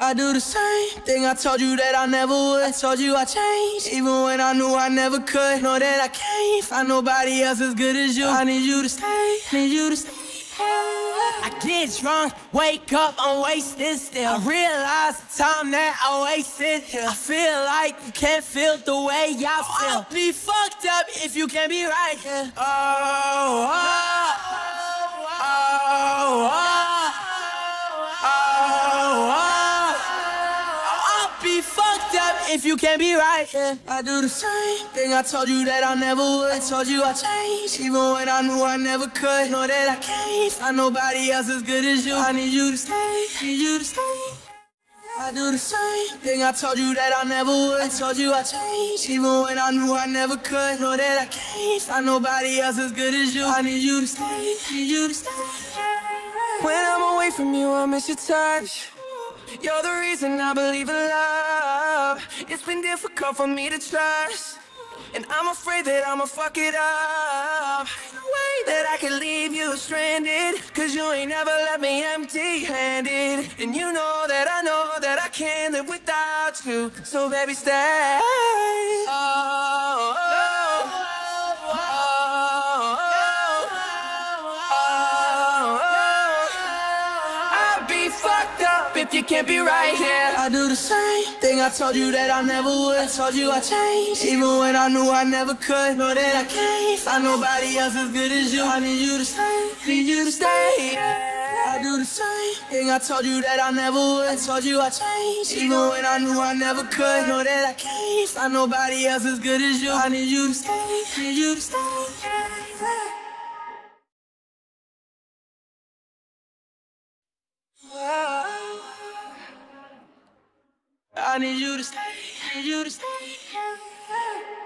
I do the same thing I told you that I never would. I told you I changed, even when I knew I never could. Know that I can't find nobody else as good as you. I need you to stay, need you to stay. I get drunk, wake up, I'm wasted still. I realize the time that I wasted here. I feel like you can't feel the way I feel. I'll be fucked up if you can't be right here. Oh, oh, oh, oh, oh, oh. I'll be fucked up if you can't be right here. I do the same thing I told you that I never would. I told you I changed, even when I knew I never could. Know that I can't find nobody else as good as you. I need you to stay, need you to stay. I do the same thing I told you that I never would. I told you I changed, even when I knew I never could. Know that I can't find nobody else as good as you. I need you to stay, need you to stay. When I'm away from you, I miss your touch. You're the reason I believe in love. It's been difficult for me to trust, and I'm afraid that I'ma fuck it up. No way that I can leave you stranded, cause you ain't never left me empty-handed. And you know that I can't live without you. So baby, stay. Oh, oh, oh, oh, oh, oh. I'll be fucked up if you can't be right here. I do the same thing I told you that I never would. I told you I changed, even when I knew I never could. Know that I can't find nobody else as good as you. I need you to stay, need you to stay. I do the same thing I told you that I never would. I told you I changed, even when I knew I never could. Know that I can't find nobody else as good as you. I need you to stay, need you to stay. I need you to stay, need you to stay.